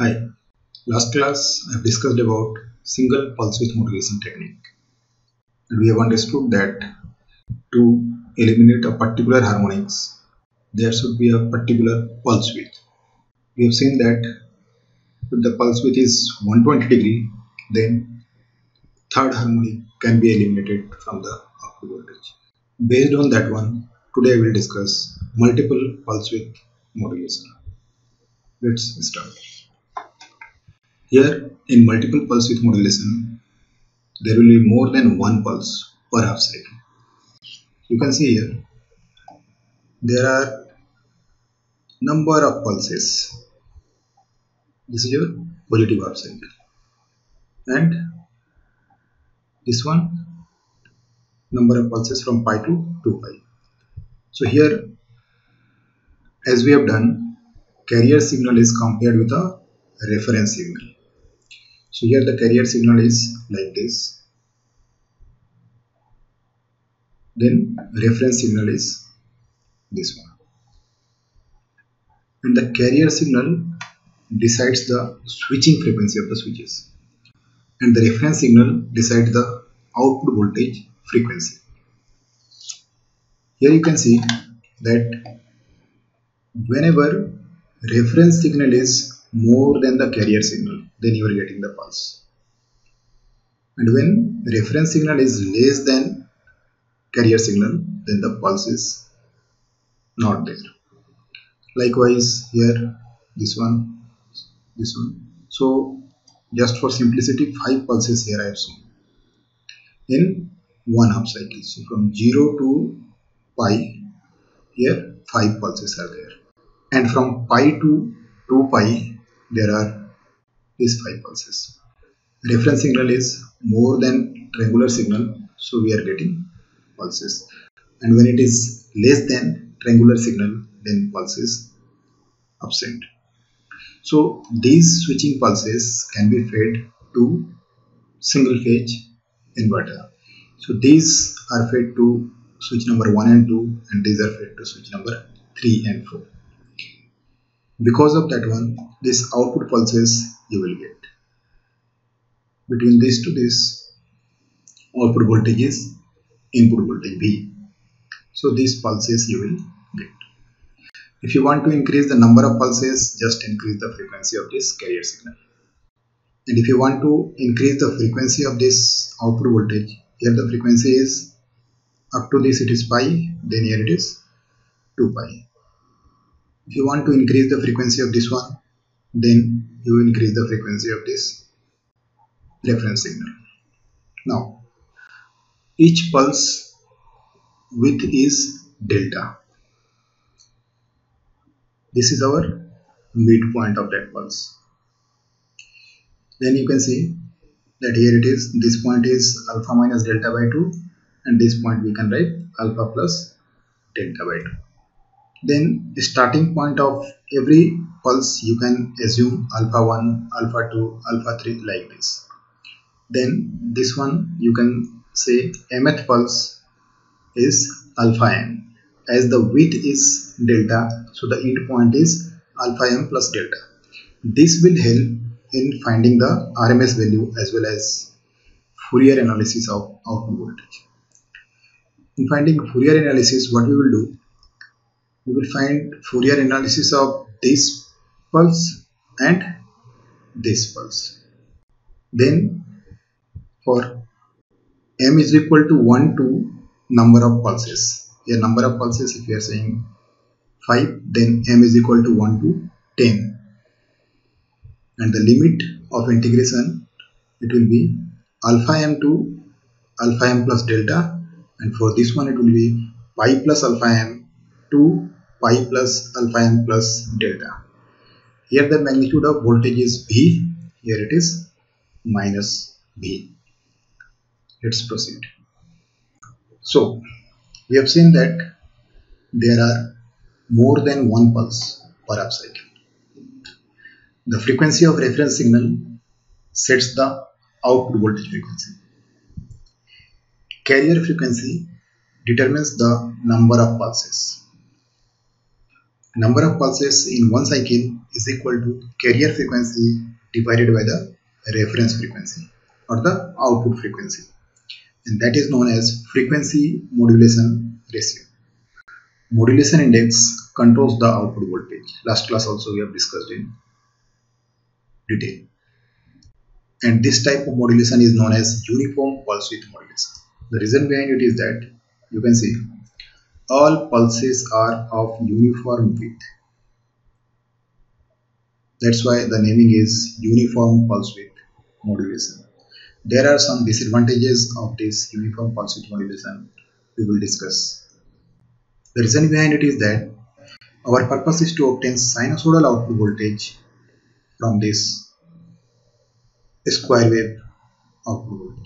Hi, last class I have discussed about single pulse width modulation technique, and we have understood that to eliminate a particular harmonics there should be a particular pulse width. We have seen that if the pulse width is 120 degree, then third harmonic can be eliminated from the output voltage. Based on that one, today I will discuss multiple pulse width modulation. Let's start. Here in multiple pulse width modulation, there will be more than one pulse per half cycle. You can see here there are number of pulses. This is your positive half cycle, and this one number of pulses from pi to 2 pi. So here, as we have done, carrier signal is compared with a reference signal. So here the carrier signal is like this, then reference signal is this one, and the carrier signal decides the switching frequency of the switches, and the reference signal decides the output voltage frequency. Here you can see that whenever reference signal is more than the carrier signal, then you are getting the pulse, and when reference signal is less than carrier signal, then the pulse is not there. Likewise here, this one. So just for simplicity, 5 pulses here I have shown in one half cycle. So from 0 to pi, here 5 pulses are there, and from pi to 2 pi there are these 5 pulses. Reference signal is more than triangular signal, so we are getting pulses, and when it is less than triangular signal, then pulse is absent. So these switching pulses can be fed to single phase inverter. So these are fed to switch number 1 and 2, and these are fed to switch number 3 and 4. Because of that one, this output pulses you will get. Between this to this, output voltage is input voltage V. So these pulses you will get. If you want to increase the number of pulses, just increase the frequency of this carrier signal. And if you want to increase the frequency of this output voltage, here the frequency is up to this it is pi, then here it is 2 pi. If you want to increase the frequency of this one, then you increase the frequency of this reference signal. Now, each pulse width is delta. This is our midpoint of that pulse. Then you can see that here it is, this point is alpha minus delta by 2, and this point we can write alpha plus delta by 2. Then the starting point of every pulse you can assume alpha 1, alpha 2, alpha 3 like this. Then this one you can say mth pulse is alpha m, as the width is delta, so the end point is alpha m plus delta. This will help in finding the RMS value as well as Fourier analysis of output voltage. In finding Fourier analysis, what we will do, we will find Fourier analysis of this pulse and this pulse. Then for m is equal to 1 to number of pulses. Here number of pulses, if we are saying 5, then m is equal to 1 to 10. And the limit of integration, it will be alpha m to alpha m plus delta, and for this one it will be pi plus alpha m to pi plus alpha m plus delta. Here the magnitude of voltage is V, here it is minus V. Let's proceed. So we have seen that there are more than one pulse per half cycle. The frequency of reference signal sets the output voltage frequency. Carrier frequency determines the number of pulses. Number of pulses in one cycle is equal to carrier frequency divided by the reference frequency or the output frequency, and that is known as frequency modulation ratio. Modulation index controls the output voltage. Last class also we have discussed in detail. And this type of modulation is known as uniform pulse width modulation. The reason behind it is that you can see all pulses are of uniform width. That's why the naming is uniform pulse width modulation. There are some disadvantages of this uniform pulse width modulation we will discuss. The reason behind it is that our purpose is to obtain sinusoidal output voltage from this square wave output voltage.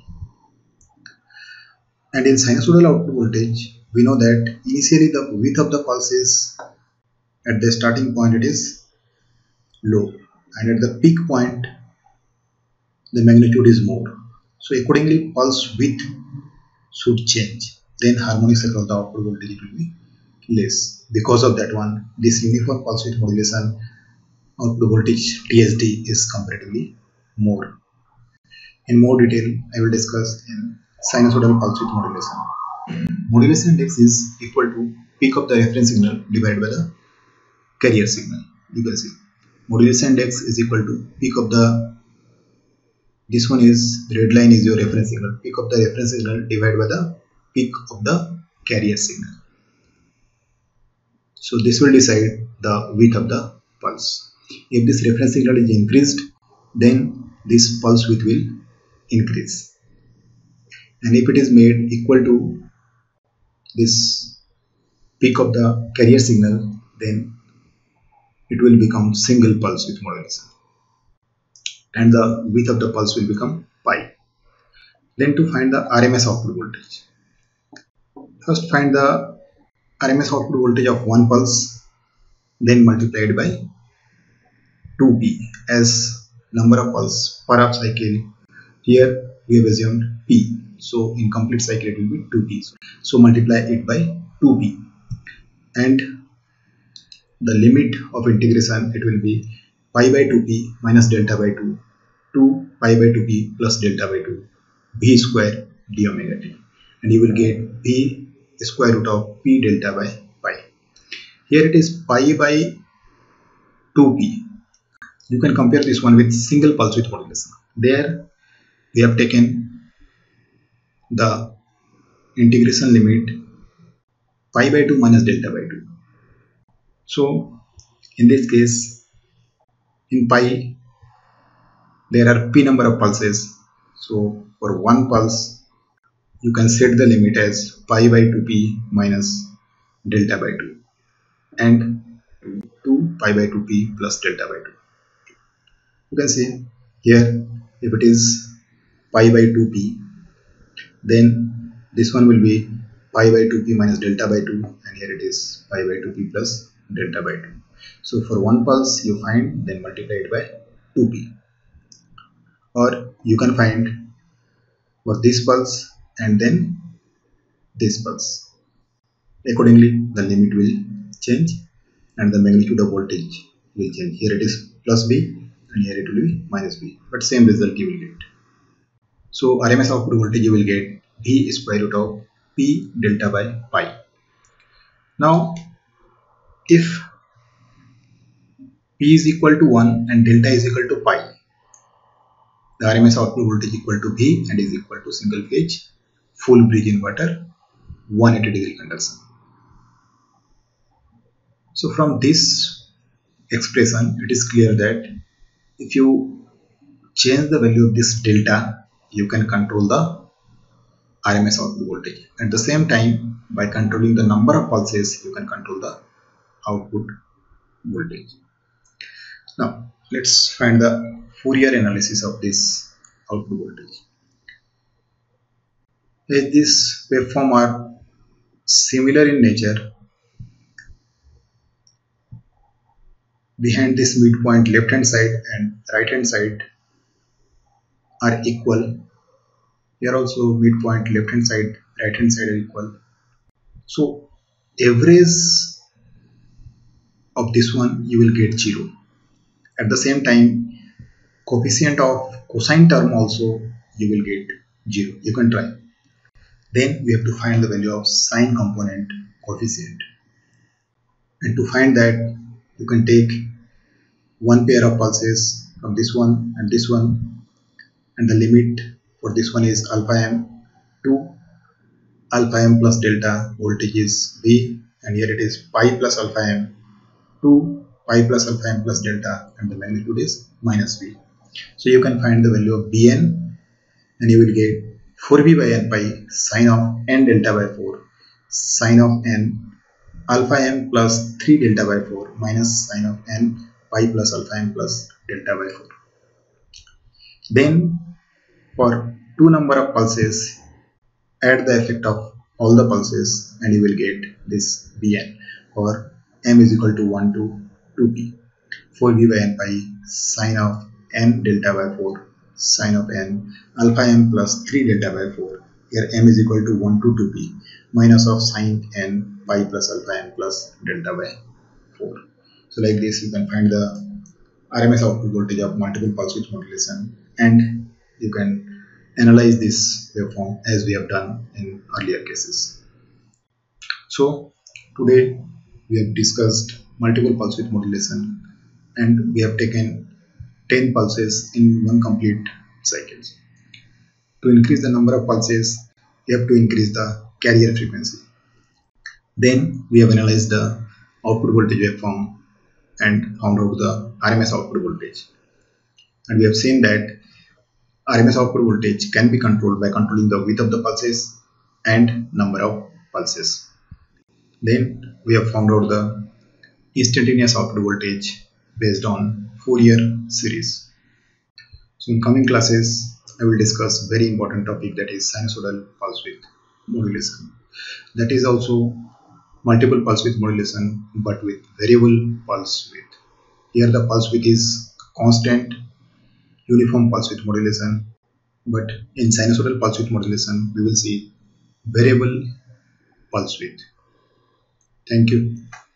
And in sinusoidal output voltage, we know that initially the width of the pulses at the starting point it is low, and at the peak point the magnitude is more. So accordingly pulse width should change. Then harmonics across the output voltage will be less. Because of that one, this uniform pulse width modulation output voltage TSD is comparatively more. In more detail, I will discuss in sinusoidal pulse width modulation. Modulation index is equal to peak of the reference signal divided by the carrier signal. You can see modulation index is equal to peak of the, this one is red line is your reference signal, peak of the reference signal divided by the peak of the carrier signal. So this will decide the width of the pulse. If this reference signal is increased, then this pulse width will increase, and if it is made equal to this peak of the carrier signal, then it will become single pulse width modulation, and the width of the pulse will become pi. Then to find the RMS output voltage, first find the RMS output voltage of one pulse, then multiply it by 2p as number of pulse per half cycle. Here we have assumed p, so in complete cycle it will be 2p. So multiply it by 2p, and the limit of integration it will be pi by 2p minus delta by 2 to pi by 2p plus delta by 2 v square d omega t, and you will get v square root of p delta by pi. Here it is pi by 2p. You can compare this one with single pulse width modulation. There we have taken the integration limit pi by 2 minus delta by 2. So in this case, in pi there are p number of pulses. So for one pulse you can set the limit as pi by 2p minus delta by 2 and 2 pi by 2p plus delta by 2. You can see here if it is pi by 2p, then this one will be pi by 2p minus delta by 2, and here it is pi by 2p plus delta by 2. So for one pulse you find, then multiply it by 2p, or you can find for this pulse and then this pulse. Accordingly the limit will change and the magnitude of voltage will change. Here it is plus b and here it will be minus b, but same result you will get. So RMS output voltage you will get v square root of p delta by pi. Now if p is equal to 1 and delta is equal to pi, the RMS output voltage equal to v and is equal to single phase full bridge inverter 180-degree conversion. So from this expression it is clear that if you change the value of this delta, you can control the RMS output voltage. At the same time, by controlling the number of pulses, you can control the output voltage. Now let's find the Fourier analysis of this output voltage. As these waveforms are similar in nature, behind this midpoint left hand side and right hand side are equal. Here also midpoint left hand side, right hand side are equal. So average of this one you will get 0. At the same time, coefficient of cosine term also you will get 0. You can try. Then we have to find the value of sine component coefficient. And to find that, you can take one pair of pulses from this one and this one, and the limit for this one is alpha m to alpha m plus delta, voltage is V, and here it is pi plus alpha m to pi plus alpha m plus delta, and the magnitude is minus V. So you can find the value of Bn, and you will get 4V by n pi sine of n delta by 4 sine of n alpha m plus 3 delta by 4 minus sine of n pi plus alpha m plus delta by 4. Then for two number of pulses, add the effect of all the pulses and you will get this Bn, or m is equal to 1 to 2p 4V by n pi sine of n delta by 4 sine of n alpha m plus 3 delta by 4. Here m is equal to 1 to 2p minus of sine n pi plus alpha m plus delta by 4. So like this you can find the RMS output voltage of multiple pulse width modulation, and you can analyze this waveform as we have done in earlier cases. So today we have discussed multiple pulse width modulation, and we have taken 10 pulses in one complete cycle. To increase the number of pulses, you have to increase the carrier frequency. Then we have analyzed the output voltage waveform and found out the RMS output voltage. And we have seen that RMS output voltage can be controlled by controlling the width of the pulses and number of pulses. Then we have found out the instantaneous output voltage based on Fourier series. So in coming classes, I will discuss very important topic, that is sinusoidal pulse width modulation. That is also multiple pulse width modulation but with variable pulse width. Here the pulse width is constant uniform pulse width modulation, but in sinusoidal pulse width modulation we will see variable pulse width. Thank you.